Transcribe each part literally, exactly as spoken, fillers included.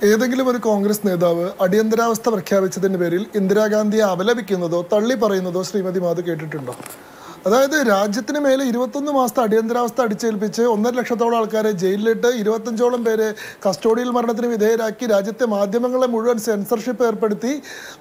ഏതെങ്കിലും ഒരു കോൺഗ്രസ് നേതാവ് അടിയന്തരാവസ്ഥ പ്രഖ്യാപിച്ചതിന്റെ പേരിൽ ഇന്ദിരാഗാന്ധിയെ അപലപിക്കുന്നതോ തള്ളി പറയുന്നതോ ശ്രീമതി മാധു കേട്ടിട്ടുണ്ടോ? അതായത് രാജ്യത്തിന് മേലെ ഇരുപത്തൊന്ന് മാസത്തെ അടിയന്തരാവസ്ഥ അടിച്ചേൽപ്പിച്ച് ഒന്നര ലക്ഷത്തോളം ആൾക്കാരെ ജയിലിലിട്ട് ഇരുപത്തഞ്ചോളം പേരെ കസ്റ്റോഡിയൽ മരണത്തിന് വിധേയരാക്കി രാജ്യത്തെ മാധ്യമങ്ങളെ മുഴുവൻ സെൻസർഷിപ്പ് ഏർപ്പെടുത്തി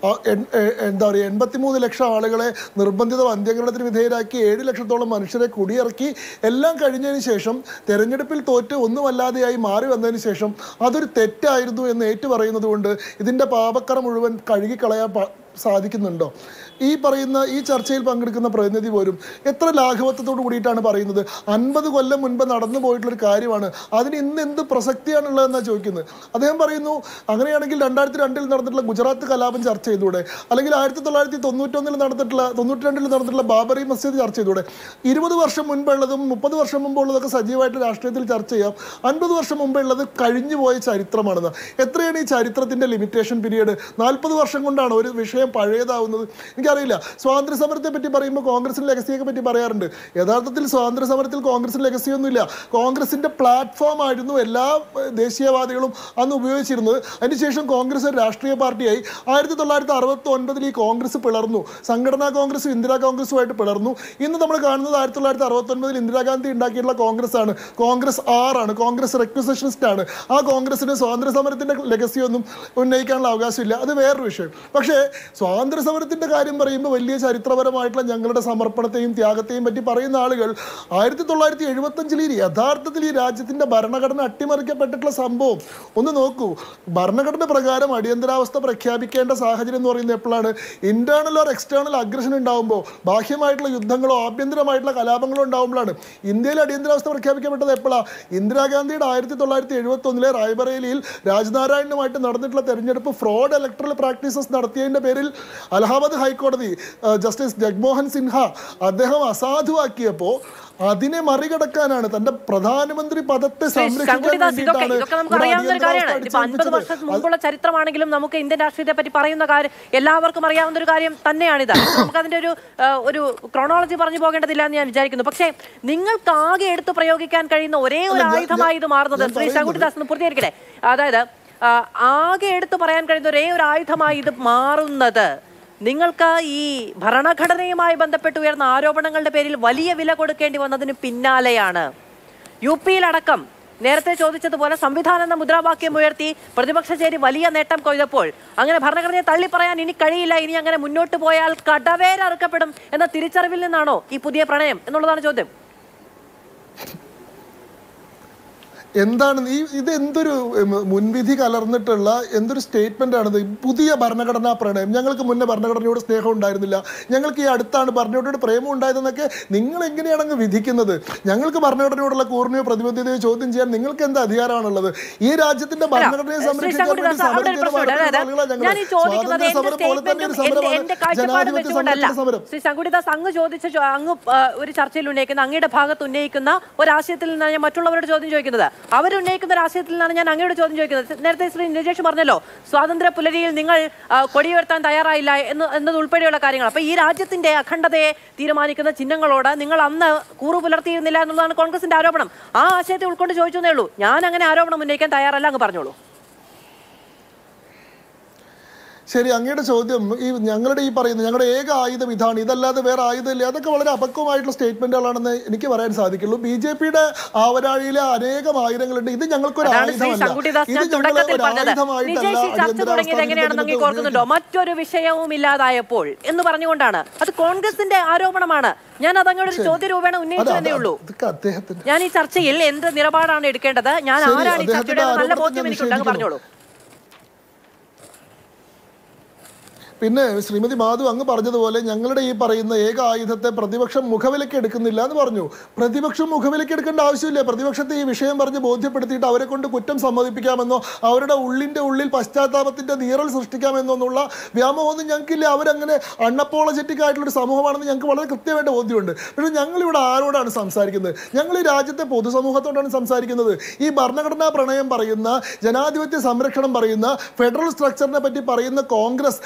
എന്താ പറയുക എൺപത്തിമൂന്ന് ലക്ഷം ആളുകളെ നിർബന്ധിത വന്ധ്യകരണത്തിന് വിധേയരാക്കി ഏഴ് ലക്ഷത്തോളം മനുഷ്യരെ കുടിയിറക്കി എല്ലാം കഴിഞ്ഞതിന് ശേഷം തെരഞ്ഞെടുപ്പിൽ തോറ്റ് ഒന്നുമല്ലാതെയായി മാറി വന്നതിന് ശേഷം അതൊരു തെറ്റായിരുന്നു എന്ന് ഏറ്റുപറയുന്നത് കൊണ്ട് ഇതിൻ്റെ പാപക്കറ മുഴുവൻ കഴുകിക്കളയാൻ സാധിക്കുന്നുണ്ടോ? ഈ പറയുന്ന ഈ ചർച്ചയിൽ പങ്കെടുക്കുന്ന പ്രതിനിധി പോലും എത്ര ലാഘവത്വത്തോട് കൂടിയിട്ടാണ് പറയുന്നത്. അൻപത് കൊല്ലം മുൻപ് നടന്നു പോയിട്ടുള്ളൊരു കാര്യമാണ്, അതിന് ഇന്ന് എന്ത് പ്രസക്തിയാണുള്ളതെന്നാണ് ചോദിക്കുന്നത്. അദ്ദേഹം പറയുന്നു അങ്ങനെയാണെങ്കിൽ രണ്ടായിരത്തി രണ്ടിൽ നടന്നിട്ടുള്ള ഗുജറാത്ത് കലാപം ചർച്ച ചെയ്തൂടെ, അല്ലെങ്കിൽ ആയിരത്തി തൊള്ളായിരത്തി തൊണ്ണൂറ്റൊന്നിൽ നടന്നിട്ടുള്ള തൊണ്ണൂറ്റി രണ്ടിൽ നടന്നിട്ടുള്ള ബാബറി മസ്ജിദ് ചർച്ച ചെയ്തൂടെ. ഇരുപത് വർഷം മുൻപുള്ളതും മുപ്പത് വർഷം മുമ്പുള്ളതൊക്കെ സജീവമായിട്ട് രാഷ്ട്രീയത്തിൽ ചർച്ച ചെയ്യാം. അൻപത് വർഷം മുമ്പുള്ളത് കഴിഞ്ഞു പോയ ചരിത്രമാണെന്ന്. എത്രയാണ് ഈ ചരിത്രത്തിൻ്റെ ലിമിറ്റേഷൻ പീരീഡ്? നാൽപ്പത് വർഷം കൊണ്ടാണ് ഒരു വിഷയം പഴയതാവുന്നത്? എനിക്കറിയില്ല. സ്വാതന്ത്ര്യ സമരത്തെ പറ്റി പറയുമ്പോൾ കോൺഗ്രസിൻ്റെ ലെഗസിയൊക്കെ പറ്റി പറയാറുണ്ട്. യഥാർത്ഥത്തിൽ സ്വാതന്ത്ര്യ സമരത്തിൽ കോൺഗ്രസിന് ലെഗസിയൊന്നുമില്ല. കോൺഗ്രസിൻ്റെ പ്ലാറ്റ്ഫോം ആയിരുന്നു എല്ലാ ദേശീയവാദികളും അന്ന് ഉപയോഗിച്ചിരുന്നത്. അതിനുശേഷം കോൺഗ്രസ് ഒരു രാഷ്ട്രീയ പാർട്ടിയായി. ആയിരത്തി തൊള്ളായിരത്തി അറുപത്തി ഒൻപതിൽ ഈ കോൺഗ്രസ് പിളർന്നു. സംഘടനാ കോൺഗ്രസും ഇന്ദിരാ കോൺഗ്രസുമായിട്ട് പിളർന്നു. ഇന്ന് നമ്മൾ കാണുന്നത് ആയിരത്തി തൊള്ളായിരത്തി അറുപത്തി ഒൻപതിൽ ഇന്ദിരാഗാന്ധി ഉണ്ടാക്കിയിട്ടുള്ള കോൺഗ്രസ് ആണ്. കോൺഗ്രസ് ആറാണ്, കോൺഗ്രസ് റെക്വസിഷനിസ്റ്റ് ആണ്. ആ കോൺഗ്രസിന് സ്വാതന്ത്ര്യ സമരത്തിൻ്റെ ലെഗസിയൊന്നും ഉന്നയിക്കാനുള്ള അവകാശമില്ല. അത് വേറൊരു വിഷയം. പക്ഷേ സ്വാതന്ത്ര്യ സമരത്തിൻ്റെ കാര്യം പറയുമ്പോൾ വലിയ ചരിത്രപരമായിട്ടുള്ള ഞങ്ങളുടെ സമർപ്പണത്തെയും ത്യാഗത്തെയും പറ്റി പറയുന്ന ആളുകൾ ആയിരത്തി തൊള്ളായിരത്തി എഴുപത്തഞ്ചിൽ ഈ യഥാർത്ഥത്തിൽ ഈ രാജ്യത്തിൻ്റെ ഭരണഘടന അട്ടിമറിക്കപ്പെട്ടിട്ടുള്ള സംഭവം ഒന്ന് നോക്കൂ. ഭരണഘടന പ്രകാരം അടിയന്തരാവസ്ഥ പ്രഖ്യാപിക്കേണ്ട സാഹചര്യം എന്ന് പറയുന്നത് എപ്പോഴാണ്? ഇന്റേണൽ ഓർ എക്സ്റ്റേണൽ അഗ്രഷൻ ഉണ്ടാകുമ്പോൾ, ബാഹ്യമായിട്ടുള്ള യുദ്ധങ്ങളോ ആഭ്യന്തരമായിട്ടുള്ള കലാപങ്ങളോ ഉണ്ടാകുമ്പോഴാണ്. ഇന്ത്യയിൽ അടിയന്തരാവസ്ഥ പ്രഖ്യാപിക്കപ്പെട്ടത് എപ്പോഴാണ്? ഇന്ദിരാഗാന്ധിയുടെ ആയിരത്തി തൊള്ളായിരത്തി എഴുപത്തി ഒന്നിലെ റായ്ബറേലിയിൽ രാജ്നാരായണനുമായിട്ട് നടന്നിട്ടുള്ള തെരഞ്ഞെടുപ്പ് ഫ്രോഡ് ഇലക്ട്രൽ പ്രാക്ടീസസ് നടത്തിയതിൻ്റെ പേരിൽ അലഹാബാദ് ഹൈക്കോടതി ജസ്റ്റിസ് ജഗ്മോഹൻ സിൻഹ അദ്ദേഹം അസാധുവാക്കിയപ്പോൾ അതിനെ മറികടക്കാനാണ് തന്റെ പ്രധാനമന്ത്രി പദത്തെ അൻപത് വർഷം മുമ്പുള്ള ചരിത്രമാണെങ്കിലും നമുക്ക് ഇന്ത്യൻ രാഷ്ട്രീയത്തെ പറ്റി പറയുന്ന കാര്യം എല്ലാവർക്കും അറിയാവുന്ന ഒരു കാര്യം തന്നെയാണിത്. നമുക്ക് അതിന്റെ ഒരു ഒരു ക്രോണോളജി പറഞ്ഞു പോകേണ്ടതില്ല എന്ന് ഞാൻ വിചാരിക്കുന്നു. പക്ഷേ നിങ്ങൾക്ക് ആകെ എടുത്ത് പ്രയോഗിക്കാൻ കഴിയുന്ന ഒരേ ഒരു ആയുധമായി ഇത് മാറുന്നത്, ശ്രീ ശങ്കുട്ടിദാസ് ഒന്ന് പൂർത്തീകരിക്കട്ടെ, അതായത് ആകെ എടുത്ത് പറയാൻ കഴിയുന്ന ഒരേ ഒരു ആയുധമായി ഇത് മാറുന്നത് നിങ്ങൾക്ക് ഈ ഭരണഘടനയുമായി ബന്ധപ്പെട്ട് ഉയർന്ന ആരോപണങ്ങളുടെ പേരിൽ വലിയ വില കൊടുക്കേണ്ടി വന്നതിന് പിന്നാലെയാണ്. യു പിയിലടക്കം നേരത്തെ ചോദിച്ചതുപോലെ സംവിധാനം എന്ന മുദ്രാവാക്യം ഉയർത്തി പ്രതിപക്ഷ ചേരി വലിയ നേട്ടം കൊയ്തപ്പോൾ അങ്ങനെ ഭരണഘടനയെ തള്ളിപ്പറയാൻ ഇനി കഴിയില്ല, ഇനി അങ്ങനെ മുന്നോട്ട് പോയാൽ കടവേരറുക്കപ്പെടും എന്ന തിരിച്ചറിവിൽ നിന്നാണോ ഈ പുതിയ പ്രണയം എന്നുള്ളതാണ് ചോദ്യം. എന്താണ് ഈ ഇത് എന്തൊരു മുൻവിധി കലർന്നിട്ടുള്ള എന്തൊരു സ്റ്റേറ്റ്മെന്റ് ആണിത്? പുതിയ ഭരണഘടനാ പ്രണയം. ഞങ്ങൾക്ക് മുന്നേ ഭരണഘടനയോട് സ്നേഹം ഉണ്ടായിരുന്നില്ല, ഞങ്ങൾക്ക് ഈ അടുത്താണ് ഭരണഘടനയോട് പ്രേമം ഉണ്ടായതെന്നൊക്കെ നിങ്ങൾ എങ്ങനെയാണ് അങ്ങ് വിധിക്കുന്നത്? ഞങ്ങൾക്ക് ഭരണഘടനയോടുള്ള കൂർമ്മയോ പ്രതിബദ്ധതയോ ചോദ്യം ചെയ്യാൻ നിങ്ങൾക്ക് എന്താ അധികാരമാണുള്ളത്? ഈ രാജ്യത്തിന്റെ ഭരണഘടനയെ സംരക്ഷിക്കാൻ വേണ്ടി സമരം ചെയ്ത സമരം. ശ്രീ ശങ്കുട്ടിദാസ്, അങ്ങ് ചോദിച്ച അങ്ങ് ഒരു ചർച്ചയിൽ ഉന്നയിക്കുന്ന അങ്ങയുടെ ഭാഗത്ത് ഉന്നയിക്കുന്ന ഒരാശയത്തിൽ നിന്നാണ് ഞാൻ മറ്റുള്ളവരുടെ ചോദ്യം ചോദിക്കുന്നത്. അവരുന്നയിക്കുന്ന രാഷ്ട്രീയത്തിൽ നിന്നാണ് ഞാൻ അങ്ങയോട് ചോദ്യം ചോദിക്കുന്നത്. നേരത്തെ ശ്രീ നിജേഷ് പറഞ്ഞല്ലോ, സ്വാതന്ത്ര്യ പുലരിയിൽ നിങ്ങൾ കൊടിയുയർത്താൻ തയ്യാറായില്ല എന്ന് എന്നത് ഉൾപ്പെടെയുള്ള കാര്യങ്ങൾ. അപ്പൊ ഈ രാജ്യത്തിന്റെ അഖണ്ഡതയെ തീരുമാനിക്കുന്ന ചിഹ്നങ്ങളോട് നിങ്ങൾ അന്ന് കൂറു പുലർത്തിയിരുന്നില്ല എന്നുള്ളതാണ് കോൺഗ്രസിന്റെ ആരോപണം. ആ ആശയത്തെ ഉൾക്കൊണ്ട് ചോദിച്ചേ ഉള്ളൂ. ഞാൻ അങ്ങനെ ആരോപണം ഉന്നയിക്കാൻ തയ്യാറല്ല, അങ്ങ് പറഞ്ഞോളൂ. ശരി, അങ്ങയുടെ ചോദ്യം ഈ ഞങ്ങളുടെ ഈ പറയുന്നത് ഞങ്ങളുടെ ഏക ആയുധം ഇതാണ്, ഇതല്ലാതെ വേറെ ആയുധമില്ല, അതൊക്കെ വളരെ അപക്വമായിട്ടുള്ള സ്റ്റേറ്റ്മെന്റുകളാണെന്ന് എനിക്ക് പറയാൻ സാധിക്കുള്ളൂ. ബി ജെ പിയുടെ ആവരാഴിയിലെ അനേകം ആയുധങ്ങളുണ്ട്. ഇത് ഞങ്ങൾക്കൊരു ആയുധമല്ല. മറ്റൊരു വിഷയവും ഇല്ലാതായപ്പോൾ എന്ന് പറഞ്ഞുകൊണ്ടാണ്. അത് കോൺഗ്രസിന്റെ ആരോപണമാണ്. ഞാൻ അതങ്ങോട്ട് ചോദ്യ രൂപേണ ഉന്നയിച്ചതേ ഉള്ളൂ. ഞാൻ ഈ ചർച്ചയിൽ എന്ത് നിലപാടാണ് എടുക്കേണ്ടത്, ഞാൻ ആരാണ് ഈ ചർച്ചയുടെ നല്ല ബോധ്യം എനിക്കുണ്ടെന്ന് പറഞ്ഞോളൂ. പിന്നെ ശ്രീമതി മാധു അങ്ങ് പറഞ്ഞതുപോലെ ഞങ്ങളുടെ ഈ പറയുന്ന ഏക ആയുധത്തെ പ്രതിപക്ഷം മുഖവിലയ്ക്ക് എടുക്കുന്നില്ല എന്ന് പറഞ്ഞു. പ്രതിപക്ഷം മുഖവിലയ്ക്ക് എടുക്കേണ്ട ആവശ്യമില്ല. പ്രതിപക്ഷത്തെ ഈ വിഷയം പറഞ്ഞ് ബോധ്യപ്പെടുത്തിയിട്ട് അവരെ കൊണ്ട് കുറ്റം സമ്മതിപ്പിക്കാമെന്നോ അവരുടെ ഉള്ളിൻ്റെ ഉള്ളിൽ പശ്ചാത്താപത്തിൻ്റെ നീറൽ സൃഷ്ടിക്കാമെന്നോ എന്നുള്ള വ്യാമോഹമൊന്നും ഞങ്ങൾക്കില്ല. അവരങ്ങനെ അൺഅപ്പോളജറ്റിക് ആയിട്ടുള്ളൊരു സമൂഹമാണെന്ന് ഞങ്ങൾക്ക് വളരെ കൃത്യമായിട്ട് ബോധ്യമുണ്ട്. പക്ഷേ ഞങ്ങളിവിടെ ആരോടാണ് സംസാരിക്കുന്നത്? ഞങ്ങൾ ഈ രാജ്യത്തെ പൊതുസമൂഹത്തോടാണ് സംസാരിക്കുന്നത്. ഈ ഭരണഘടനാ പ്രണയം പറയുന്ന, ജനാധിപത്യ സംരക്ഷണം പറയുന്ന, ഫെഡറൽ സ്ട്രക്ചറിനെ പറ്റി പറയുന്ന കോൺഗ്രസ് തങ്ങൾ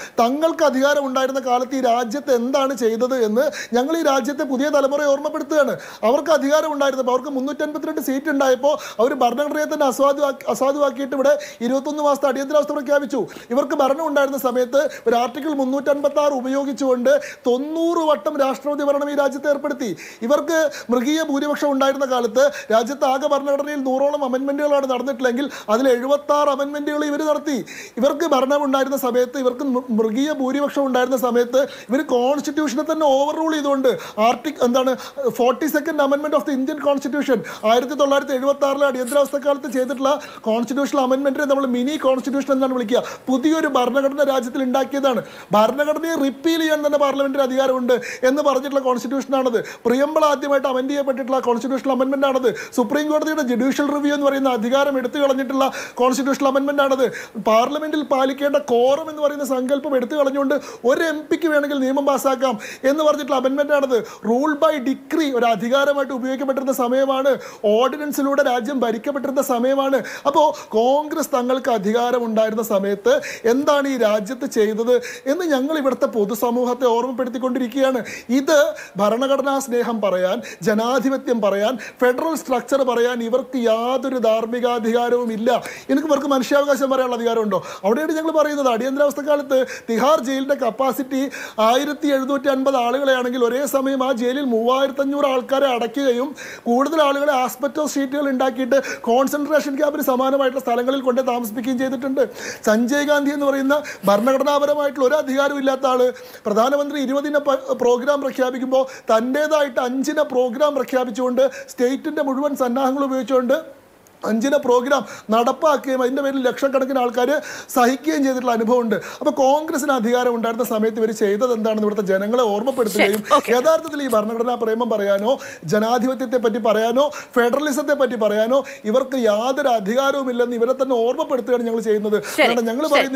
ഞങ്ങൾക്ക് അധികാരം ഉണ്ടായിരുന്ന കാലത്ത് ഈ രാജ്യത്ത് എന്താണ് ചെയ്തത് എന്ന് ഞങ്ങൾ ഈ രാജ്യത്തെ പുതിയ തലമുറയെ ഓർമ്മപ്പെടുത്തുകയാണ്. അവർക്ക് അധികാരം ഉണ്ടായിരുന്നപ്പോൾ അവർക്ക് മുന്നൂറ്റി അൻപത്തിരണ്ട് സീറ്റ് ഉണ്ടായപ്പോൾ അവർ ഭരണഘടനയെ തന്നെ അസാധു അസാധുവാക്കിയിട്ട് ഇവിടെ ഇരുപത്തൊന്ന് മാസത്തെ അടിയന്തരാവസ്ഥ പ്രഖ്യാപിച്ചു. ഇവർക്ക് ഭരണം ഉണ്ടായിരുന്ന സമയത്ത് ഒരു ആർട്ടിക്കിൾ മുന്നൂറ്റി അൻപത്തി ആറ് ഉപയോഗിച്ചുകൊണ്ട് തൊണ്ണൂറ് വട്ടം രാഷ്ട്രപതി ഭരണം ഈ രാജ്യത്ത് ഏർപ്പെടുത്തി. ഇവർക്ക് മൃഗീയ ഭൂരിപക്ഷം ഉണ്ടായിരുന്ന കാലത്ത് രാജ്യത്ത് ആകെ ഭരണഘടനയിൽ നൂറോളം അമെൻമെന്റുകളാണ് നടന്നിട്ടില്ലെങ്കിൽ അതിൽ എഴുപത്തി ആറ് അമെൻമെന്റുകൾ ഇവർ നടത്തി. ഇവർക്ക് ഭരണം ഉണ്ടായിരുന്ന സമയത്ത്, ഇവർക്ക് മൃഗീയ ഭൂരിപക്ഷം ഉണ്ടായിരുന്ന സമയത്ത് ഇവർ കോൺസ്റ്റിറ്റ്യൂഷനെ തന്നെ ഓവർ റൂൾ ചെയ്തുകൊണ്ട് ആർട്ടിക് എന്താണ് ഫോർട്ടി സെക്കൻഡ് അമെൻമെന്റ് ഓഫ് ദി ഇന്ത്യൻ കോൺസ്റ്റിറ്റ്യൂഷൻ ആയിരത്തി തൊള്ളായിരത്തി എഴുപത്തി ആറിലെ അടിയന്തരാവസ്ഥ കാലത്ത് ചെയ്തിട്ടുള്ള കോൺസ്റ്റിറ്റ്യൂഷണൽ അമെൻമെന്റിനെ നമ്മൾ മിനി കോൺസ്റ്റിറ്റ്യൂഷൻ എന്നാണ് വിളിക്കുക. പുതിയൊരു ഭരണഘടന രാജ്യത്തിൽ ഉണ്ടാക്കിയതാണ്. ഭരണഘടനയെ റിപ്പീൽ ചെയ്യാൻ തന്നെ പാർലമെന്റിന് അധികാരമുണ്ട് എന്ന് പറഞ്ഞിട്ടുള്ള കോൺസ്റ്റിറ്റ്യൂഷനാണത്. പ്രിയമ്പിൾ ആദ്യമായിട്ട് അമെൻഡ് ചെയ്യപ്പെട്ടിട്ടുള്ള കോൺസ്റ്റിറ്റ്യൂഷണൽ അമെൻമെന്റ് ആണത്. സുപ്രീം കോടതിയുടെ ജുഡീഷ്യൽ റിവ്യൂ എന്ന് പറയുന്ന അധികാരം എടുത്തു കളഞ്ഞിട്ടുള്ള കോൺസ്റ്റിറ്റ്യൂഷണൽ അമെൻമെന്റ് ആണത്. പാർലമെന്റിൽ പാലിക്കേണ്ട കോറം എന്ന് പറയുന്ന സങ്കല്പം എടുത്തു കളഞ്ഞുകൊണ്ട് ഒരു എം പിക്ക് വേണമെങ്കിൽ നിയമം പാസ്സാക്കാം എന്ന് പറഞ്ഞിട്ടുള്ള അമെൻമെന്റ് ആണത്. റൂൾ ബൈ ഡിക്രി ഒരു അധികാരമായിട്ട് ഉപയോഗിക്കപ്പെട്ടിരുന്ന സമയമാണ്. ഓർഡിനൻസിലൂടെ രാജ്യം ഭരിക്കപ്പെട്ടിരുന്ന സമയമാണ്. അപ്പോൾ കോൺഗ്രസ് തങ്ങൾക്ക് അധികാരം ഉണ്ടായിരുന്ന സമയത്ത് എന്താണ് ഈ രാജ്യത്ത് ചെയ്തത് എന്ന് ഞങ്ങൾ ഇവിടുത്തെ പൊതുസമൂഹത്തെ ഓർമ്മപ്പെടുത്തിക്കൊണ്ടിരിക്കുകയാണ്. ഇത് ഭരണഘടനാ സ്നേഹം പറയാൻ, ജനാധിപത്യം പറയാൻ, ഫെഡറൽ സ്ട്രക്ചർ പറയാൻ ഇവർക്ക് യാതൊരു ധാർമ്മികാധികാരവും ഇല്ല. എനിക്ക് ഇവർക്ക് മനുഷ്യാവകാശം പറയാനുള്ള അധികാരമുണ്ടോ? അവിടെയാണ് ഞങ്ങൾ പറയുന്നത് അടിയന്തരാവസ്ഥ കാലത്ത് തിഹാർ ജയിലിന്റെ കപ്പാസിറ്റി ആയിരത്തി എഴുന്നൂറ്റി അൻപത് ആളുകളെയാണെങ്കിൽ ഒരേ സമയം ആ ജയിലിൽ മൂവായിരത്തി അഞ്ഞൂറ് ആൾക്കാരെ അടയ്ക്കുകയും കൂടുതൽ ആളുകളെ ആസ്പെറ്റോസ് ഷീറ്റുകൾ ഉണ്ടാക്കിയിട്ട് കോൺസെൻട്രേഷൻ ക്യാമ്പിന് സമാനമായിട്ടുള്ള സ്ഥലങ്ങളിൽ കൊണ്ട് താമസിപ്പിക്കുകയും ചെയ്തിട്ടുണ്ട്. സഞ്ജയ് ഗാന്ധി എന്ന് പറയുന്ന ഭരണഘടനാപരമായിട്ടുള്ള ഒരു അധികാരവും ഇല്ലാത്ത ആള് പ്രധാനമന്ത്രി ഇരുപതിന പ്രോഗ്രാം പ്രഖ്യാപിക്കുമ്പോൾ തൻ്റേതായിട്ട് അഞ്ചിന പ്രോഗ്രാം പ്രഖ്യാപിച്ചുകൊണ്ട് സ്റ്റേറ്റിന്റെ മുഴുവൻ സന്നാഹങ്ങൾ ഉപയോഗിച്ചുകൊണ്ട് അഞ്ചിന പ്രോഗ്രാം നടപ്പാക്കുകയും അതിൻ്റെ പേരിൽ ലക്ഷക്കണക്കിന് ആൾക്കാർ സഹിക്കുകയും ചെയ്തിട്ടുള്ള അനുഭവമുണ്ട്. അപ്പോൾ കോൺഗ്രസിന് അധികാരം ഉണ്ടായിരുന്ന സമയത്ത് ഇവർ ചെയ്തത് എന്താണെന്ന് ഇവിടുത്തെ ജനങ്ങളെ ഓർമ്മപ്പെടുത്തുകയും യഥാർത്ഥത്തിൽ ഈ ഭരണഘടനാ പ്രേമം പറയാനോ ജനാധിപത്യത്തെ പറ്റി പറയാനോ ഫെഡറലിസത്തെ പറ്റി പറയാനോ ഇവർക്ക് യാതൊരു അധികാരവും ഇല്ലെന്ന് ഇവരെ തന്നെ ഓർമ്മപ്പെടുത്തുകയാണ് ഞങ്ങൾ ചെയ്യുന്നത്. കാരണം ഞങ്ങൾ പറയുന്നത്